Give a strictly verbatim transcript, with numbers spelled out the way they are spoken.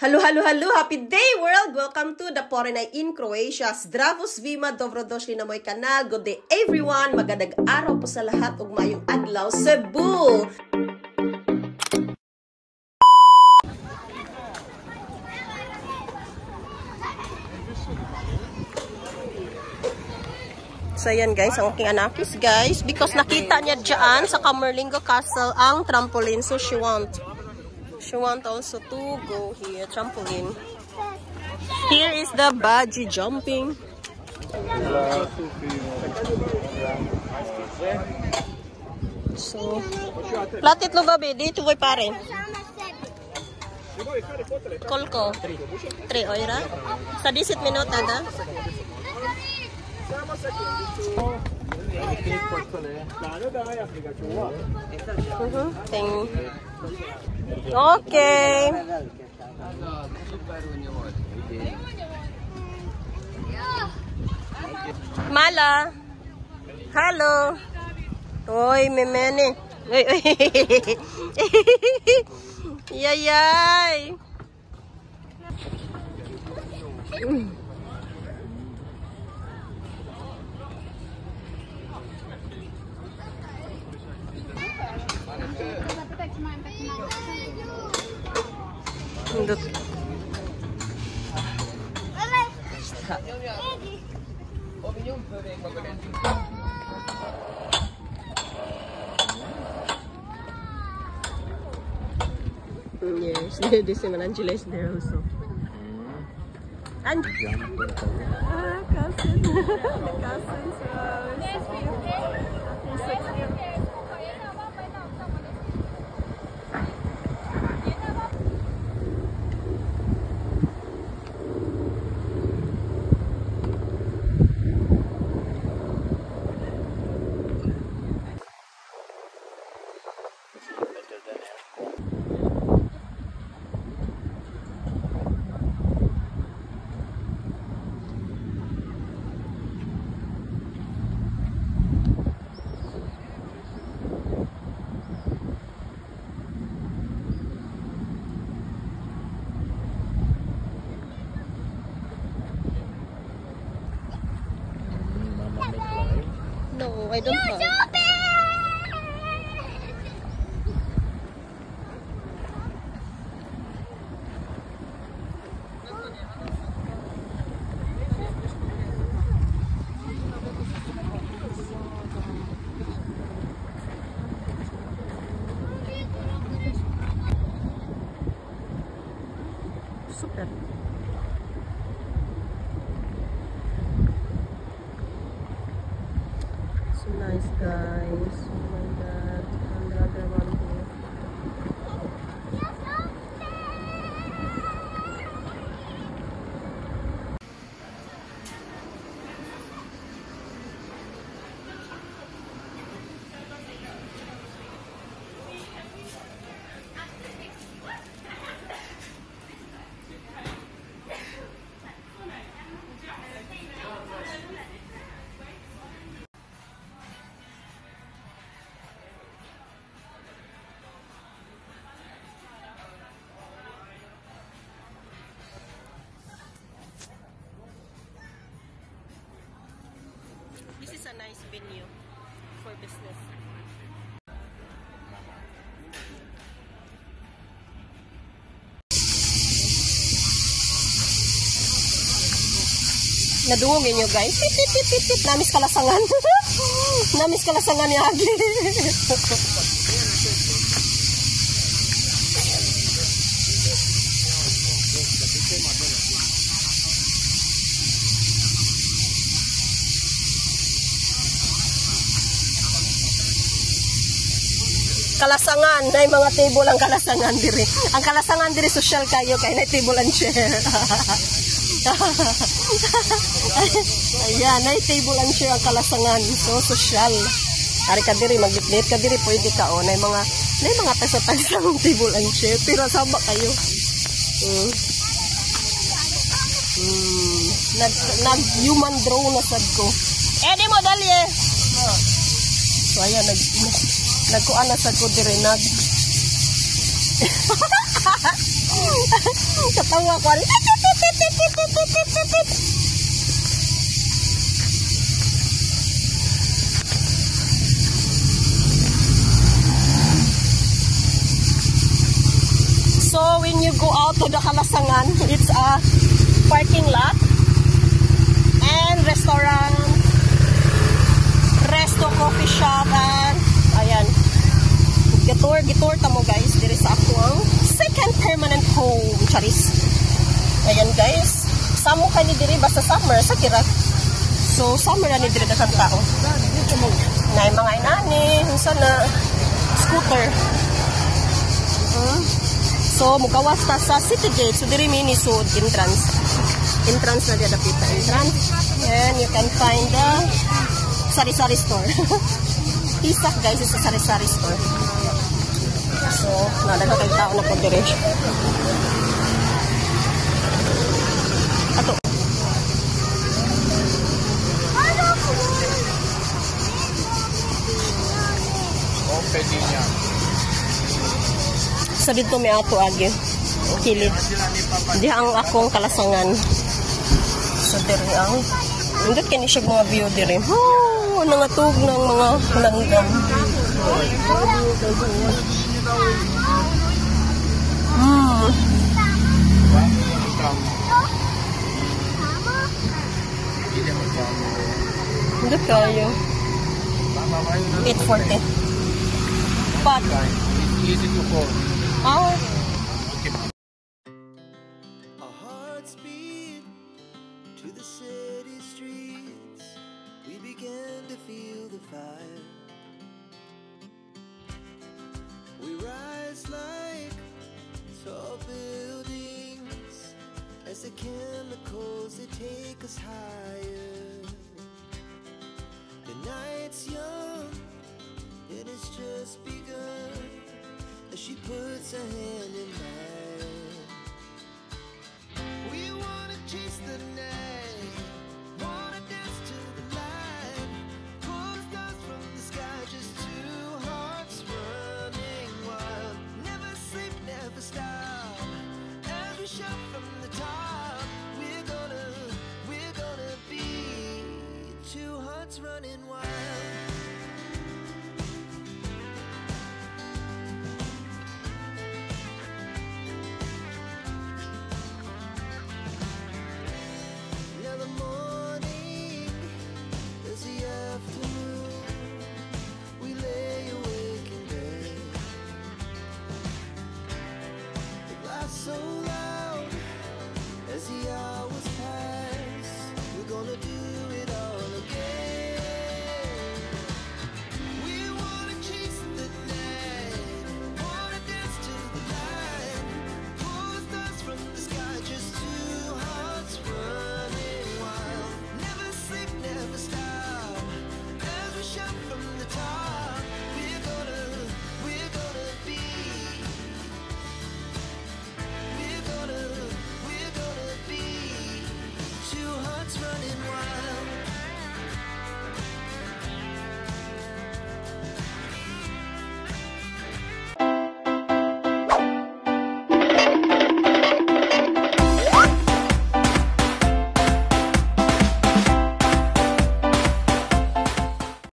Hello, hello, hello! Happy day, world! Welcome to the Porenay in Croatia. Zdravo svima, dobrodošli na moj kanal. Good day, everyone! Magadag araw po sa lahat ug mayong adlaw Cebu! So, yan guys, ang aking anakis guys. Because nakita niya dyan sa Camerlingo Castle ang trampoline. So, she want. She want also to go here, trampoline. Here is the bungee jumping. So, platit lo babi, dito boy pare. Kolko. Tre oira. Sa disit minuta da. Uh-huh. Thank you. Okay. Mala. Hello. Oy, memene. Oy, oy. Yayay. Indot. Yes, this is Angela is there also. And ah, cousin, cousins. No, I don't have. Super. So nice guys. Oh my god. Another one here. This is a nice venue for business. Nadungin nyo guys. Pip, pip, pip, pip, pip. Namis kalasangan. Namis kalasangan ni Agi. Kalasangan, na mga table ang kalasangan diri. Ang kalasangan diri social kayo kay na table and chair. Ayan, na table and chair ang kalasangan. So social. Ari ka diri maglit ka diri pwede ka o na mga na mga tagsa-tagsang table and chair pero sama kayo. Hmm. Hmm. Nag nag human draw na sad ko. Eh di mo dali eh. So ayan nag nagkuan na sad ko diri nag Tawa ko. So when you go out to the Kalasangan, it's a parking lot and restaurant, resto, coffee shop, and ayan. Gitor, gitor tamo guys. Diri sa ako ang second permanent home. Charis. Ayan guys. Samo ka ni diri basta summer sa kira. So summer na ni diri daghang tao. Na mga inani, unsa na scooter. Hmm. So mugawas ta sa City Gate. So diri mini sud entrance. Entrance na dira pita entrance. And you can find the sari-sari store. Isak guys is a sari-sari store. So, nadaga kay tao na po dire. Ato. Pwede niya. Sa dito may ato agi. Kilid. Di ang akong Kalasangan. So, dire ang indot kini siya mga view dire. Oh, nangatug ng mga langgam. Hmm. Hindi kayo. eight forty. But, ah. Our hearts beat to the city streets. We began to feel the fire. We rise like tall buildings as the chemicals they take us higher. The night's young, it has just begun as she puts her hand